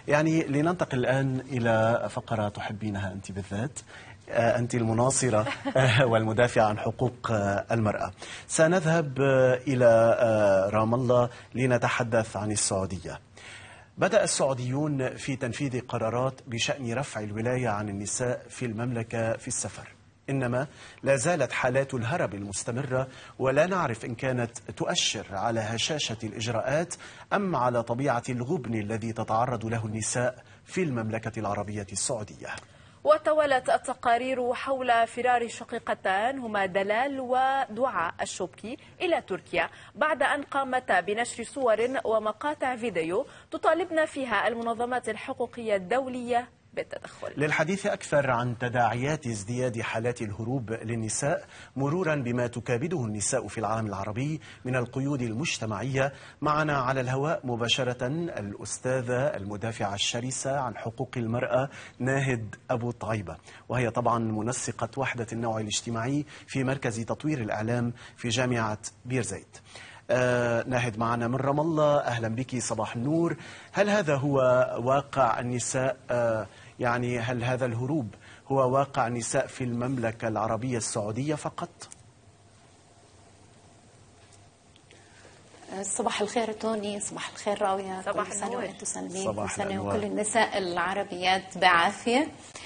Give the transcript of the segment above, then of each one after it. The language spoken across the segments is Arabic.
يعني لننتقل الآن إلى فقرة تحبينها أنت بالذات، أنت المناصرة والمدافعة عن حقوق المرأة. سنذهب إلى رام الله لنتحدث عن السعودية. بدأ السعوديون في تنفيذ قرارات بشأن رفع الولاية عن النساء في المملكة في السفر، إنما لا زالت حالات الهرب المستمرة، ولا نعرف إن كانت تؤشر على هشاشة الإجراءات أم على طبيعة الغبن الذي تتعرض له النساء في المملكة العربية السعودية. وتوالت التقارير حول فرار الشقيقتان هما دلال ودعاء الشبكي إلى تركيا بعد أن قامتا بنشر صور ومقاطع فيديو تطالبن فيها المنظمات الحقوقية الدولية بالتدخل. للحديث أكثر عن تداعيات ازدياد حالات الهروب للنساء مرورا بما تكابده النساء في العالم العربي من القيود المجتمعية، معنا على الهواء مباشرة الأستاذة المدافعة الشرسة عن حقوق المرأة ناهد أبو طعيبة، وهي طبعا منسقة وحدة النوع الاجتماعي في مركز تطوير الإعلام في جامعة بيرزيت. ناهد معنا من رام الله، أهلا بك، صباح النور. هل هذا هو واقع النساء؟ يعني هل هذا الهروب هو واقع النساء في المملكة العربية السعودية فقط؟ صباح الخير توني، صباح الخير راوية، صباح كل سنة النور. وأنتم سالمين، صباح كل سنة الأنوار. وكل النساء العربيات بعافية.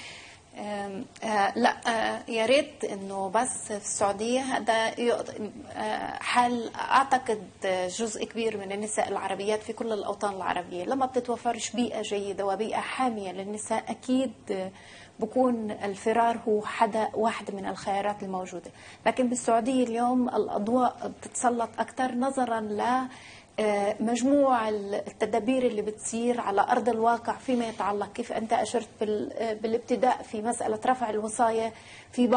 لا، يا ريت انه بس في السعوديه هذا حال اعتقد جزء كبير من النساء العربيات في كل الاوطان العربيه، لما بتتوفرش بيئه جيده وبيئه حاميه للنساء اكيد بكون الفرار هو واحد من الخيارات الموجوده. لكن بالسعوديه اليوم الاضواء بتتسلط اكثر نظرا ل مجموع التدابير اللي بتصير على أرض الواقع فيما يتعلق، كيف أنت أشرت بالابتداء في مسألة رفع الوصاية في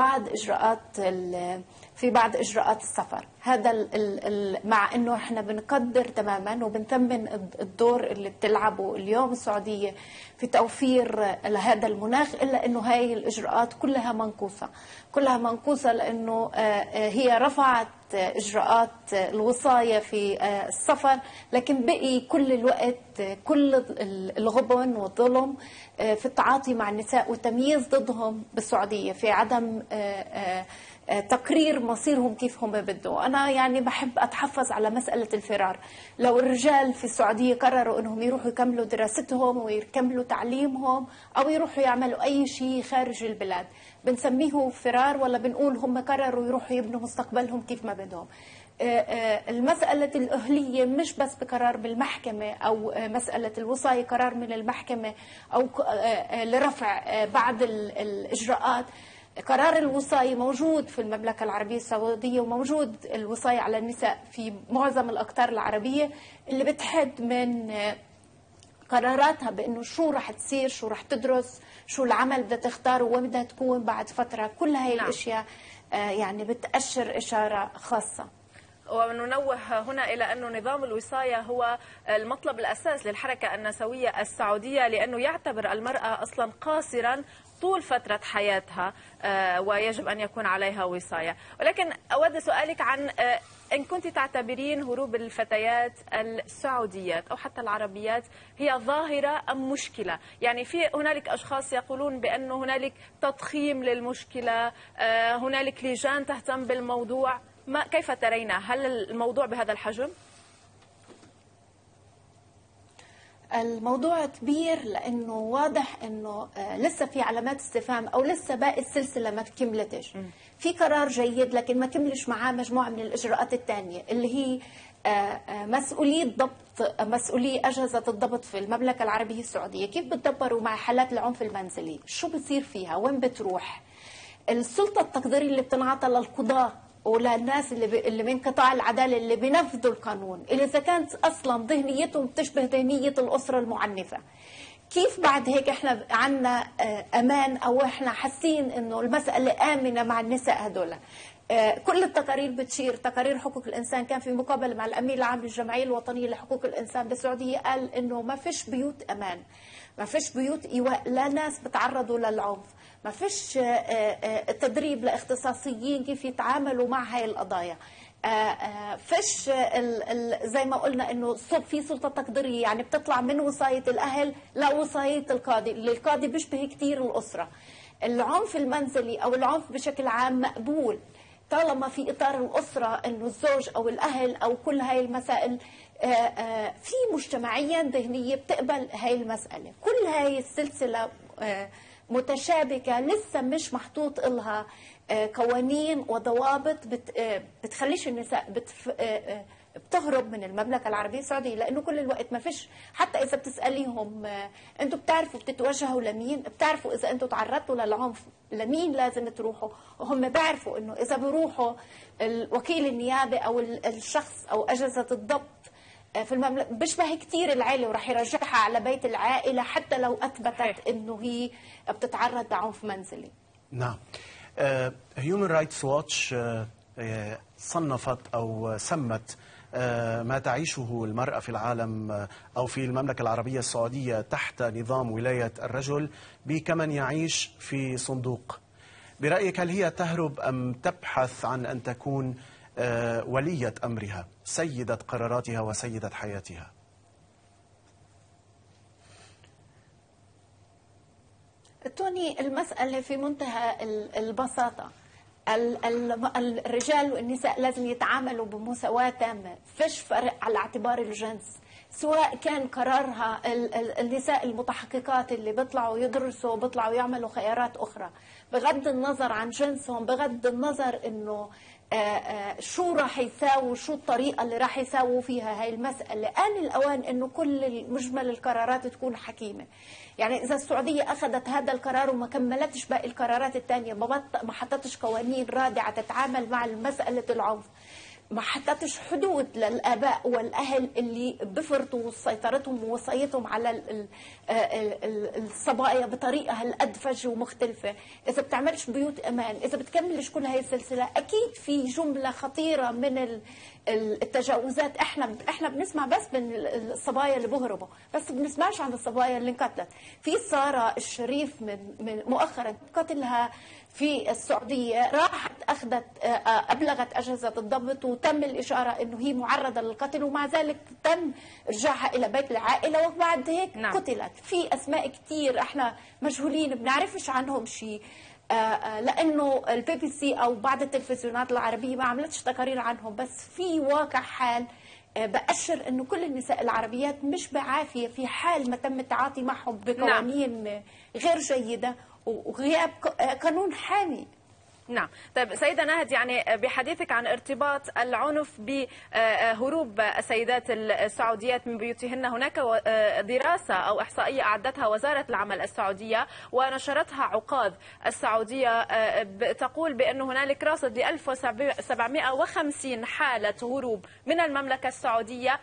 بعض إجراءات السفر. هذا مع أنه إحنا بنقدر تماما وبنثمن الدور اللي بتلعبه اليوم السعودية في توفير هذا المناخ، إلا أنه هاي الإجراءات كلها منقوصة لأنه هي رفعت إجراءات الوصاية في السفر، لكن بقي كل الوقت كل الغبن والظلم في التعاطي مع النساء والتمييز ضدهم بالسعودية في عدم تقرير مصيرهم كيف هم بدوا. أنا يعني بحب أتحفظ على مسألة الفرار. لو الرجال في السعودية قرروا أنهم يروحوا يكملوا دراستهم ويكملوا تعليمهم أو يروحوا يعملوا أي شيء خارج البلاد، بنسميه فرار ولا بنقول هم قرروا يروحوا يبنوا مستقبلهم كيف ما بدهم؟ المسألة الأهلية مش بس بقرار بالمحكمة أو مسألة الوصاية قرار من المحكمة أو لرفع بعض الإجراءات. قرار الوصاية موجود في المملكة العربية السعودية، وموجود الوصاية على النساء في معظم الأقطار العربية اللي بتحد من قراراتها بأنه شو رح تصير، شو رح تدرس، شو العمل بدها تختار وين بدها تكون بعد فترة. كل هاي الأشياء يعني بتأشر إشارة خاصة. وننوه هنا إلى أن نظام الوصاية هو المطلب الأساس للحركة النسوية السعودية، لأنه يعتبر المرأة أصلا قاصرا طول فترة حياتها ويجب أن يكون عليها وصاية. ولكن أود سؤالك عن إن كنت تعتبرين هروب الفتيات السعوديات أو حتى العربيات هي ظاهرة أم مشكلة؟ يعني هنالك أشخاص يقولون بأن هنالك تضخيم للمشكلة، هنالك لجان تهتم بالموضوع. كيف ترين؟ هل الموضوع بهذا الحجم؟ الموضوع كبير لأنه واضح أنه لسه في علامات استفهام أو لسه باقي السلسلة ما كملتش. في قرار جيد لكن ما كملش معاه مجموعة من الإجراءات الثانية اللي هي مسؤولية أجهزة الضبط في المملكة العربية السعودية. كيف بتدبروا مع حالات العنف المنزلي؟ شو بصير فيها؟ وين بتروح؟ السلطة التقديرية اللي بتنعطى للقضاء وللناس اللي من قطاع العدالة اللي بينفذوا القانون، اللي إذا كانت أصلا ذهنيتهم بتشبه ذهنية الأسرة المعنفة، كيف بعد هيك إحنا عنا أمان أو إحنا حاسين إنه المسألة آمنة مع النساء هدول؟ كل التقارير بتشير، تقارير حقوق الإنسان، كان في مقابلة مع الأمين العام للجمعية الوطنية لحقوق الإنسان بالسعودية قال إنه ما فيش بيوت أمان، ما فيش بيوت إيواء، لا ناس بتعرضوا للعنف، ما فيش تدريب لاختصاصيين كيف يتعاملوا مع هاي القضايا. فيش زي ما قلنا انه في سلطه تقديريه، يعني بتطلع من وصايه الاهل لوصايه القاضي، اللي القاضي بيشبه كثير الاسره. العنف المنزلي او العنف بشكل عام مقبول طالما في اطار الاسره، انه الزوج او الاهل او كل هاي المسائل في مجتمعيا ذهنيه بتقبل هاي المساله. كل هاي السلسله متشابكه، لسه مش محطوط لها قوانين وضوابط بتخليش النساء بتهرب من المملكة العربية السعودية، لأنه كل الوقت ما فيش. حتى إذا بتسأليهم أنتم بتعرفوا بتتوجهوا لمين، بتعرفوا إذا أنتم تعرضتوا للعنف لمين لازم تروحوا، وهم بيعرفوا إنه إذا بروحوا الوكيل النيابي أو الشخص أو أجهزة الضبط في المملكة بيشبه كثير العائلة، وراح يرجعها على بيت العائلة حتى لو أثبتت إنه هي بتتعرض لعنف منزلي. نعم. Human Rights Watch صنفت أو سمت ما تعيشه المرأة في العالم أو في المملكة العربية السعودية تحت نظام ولاية الرجل بكمن يعيش في صندوق. برأيك هل هي تهرب أم تبحث عن أن تكون ولية أمرها، سيدة قراراتها وسيدة حياتها؟ توني المسألة في منتهى البساطة. الرجال والنساء لازم يتعاملوا بمساواة تامة، فيش فرق على اعتبار الجنس، سواء كان قرارها النساء المتحققات اللي بيطلعوا يدرسوا وبيطلعوا يعملوا خيارات أخرى بغض النظر عن جنسهم، بغض النظر إنه شو راح يساووا، شو الطريقة اللي راح يساووا فيها هاي المسألة. آن الأوان إنه كل مجمل القرارات تكون حكيمة. يعني إذا السعودية أخذت هذا القرار وما كملتش باقي القرارات الثانية، ما حطتش قوانين رادعة تتعامل مع مسألة العنف، ما حطتش حدود للآباء والأهل اللي بفرضوا سيطرتهم ووصايتهم على الصبايا بطريقة هالقد ومختلفة، إذا بتعملش بيوت أمان، إذا بتكملش كل هاي السلسلة، أكيد في جملة خطيرة من التجاوزات. احنا بنسمع بس من الصبايا اللي بهربوا، بس بنسمعش عن الصبايا اللي انقتلت. في سارة الشريف من مؤخرا قتلها في السعودية، راحت أبلغت أجهزة الضبط وتم الإشارة أنه هي معرضة للقتل، ومع ذلك تم إرجاعها إلى بيت العائلة وبعد هيك قتلت. في أسماء كتير احنا مجهولين بنعرفش عنهم شيء، لأنه الBBC أو بعض التلفزيونات العربية ما عملتش تقارير عنهم، بس في واقع حال بأشر أنه كل النساء العربيات مش بعافية في حال ما تم التعاطي معهم بقوانين غير جيدة وغياب قانون حامي. نعم. طيب سيدة ناهد، يعني بحديثك عن ارتباط العنف بهروب السيدات السعوديات من بيوتهن، هناك دراسة أو إحصائية أعدتها وزارة العمل السعودية ونشرتها عقاد السعودية، تقول بأن هنالك راصد ل 1750 حالة هروب من المملكة السعودية،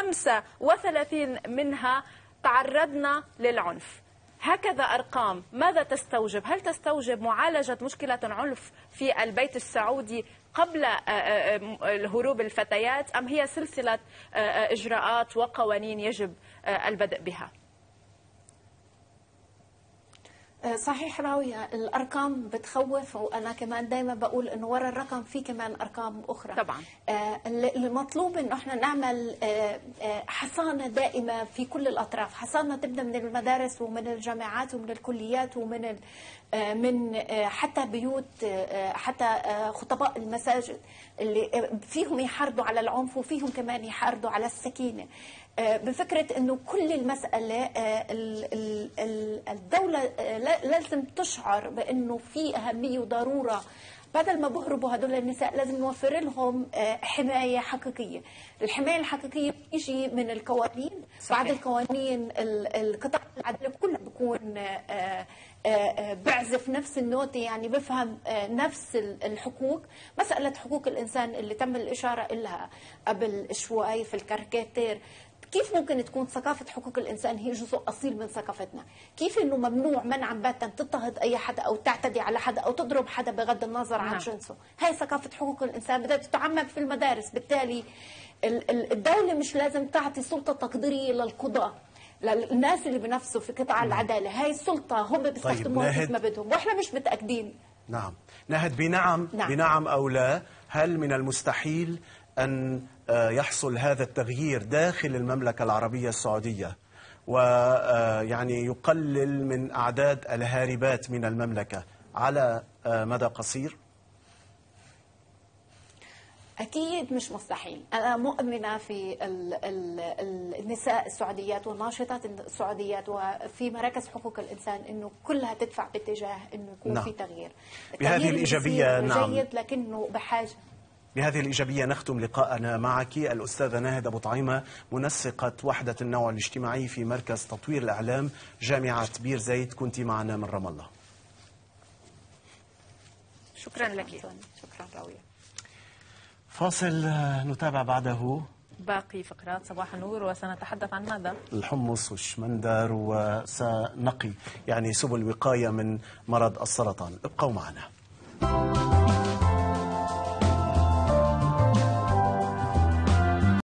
35 منها تعرضنا للعنف. هكذا أرقام، ماذا تستوجب؟ هل تستوجب معالجة مشكلة عنف في البيت السعودي قبل هروب الفتيات، أم هي سلسلة إجراءات وقوانين يجب البدء بها؟ صحيح راوية، الأرقام بتخوف، وأنا كمان دايما بقول إنه ورا الرقم في كمان أرقام أخرى. طبعا المطلوب إنه إحنا نعمل حصانة دائمة في كل الأطراف، حصانة تبدأ من المدارس ومن الجامعات ومن الكليات ومن حتى بيوت، حتى خطباء المساجد اللي فيهم يحرضوا على العنف وفيهم كمان يحرضوا على السكينة، بفكرة أنه كل المسألة الدولة لازم تشعر بأنه في أهمية وضرورة. بدل ما بهربوا هدول النساء لازم نوفر لهم حماية حقيقية. الحماية الحقيقية بتيجي من القوانين. صحيح. بعد القوانين القطاع العدل كله بيكون بعزف نفس النوتة، يعني بفهم نفس الحقوق. مسألة حقوق الإنسان اللي تم الإشارة إلها قبل شوي في الكاريكاتير، كيف ممكن تكون ثقافة حقوق الإنسان هي جزء أصيل من ثقافتنا؟ كيف إنه ممنوع منعا باتا تضطهد أي حدا أو تعتدي على حدا أو تضرب حدا بغض النظر عن جنسه؟ هاي ثقافة حقوق الإنسان بدها تتعمم في المدارس. بالتالي الدولة مش لازم تعطي سلطة تقديرية للقضاء، للناس اللي بنفسوا في قطاع العدالة. هاي السلطة هم بيستخدموها كيف ما بدهم، وإحنا مش متأكدين نعم. ناهد، بنعم أو لا، هل من المستحيل أن يحصل هذا التغيير داخل المملكة العربية السعودية ويعني يقلل من أعداد الهاربات من المملكة على مدى قصير؟ أكيد مش مستحيل. أنا مؤمنة في النساء السعوديات والناشطات السعوديات وفي مراكز حقوق الإنسان إنه كلها تدفع باتجاه إنه يكون في تغيير. بهذه الإيجابية جيد، لكنه بحاجة. بهذه الإيجابية نختم لقاءنا معك الأستاذة ناهد أبو طعيمة، منسقة وحدة النوع الاجتماعي في مركز تطوير الإعلام جامعة بير زيت، كنت معنا من رام الله. شكرا لك. شكرا راوية. فاصل نتابع بعده باقي فقرات صباح النور، وسنتحدث عن ماذا؟ الحمص والشمندر، وسنقي يعني سبل وقاية من مرض السرطان. ابقوا معنا.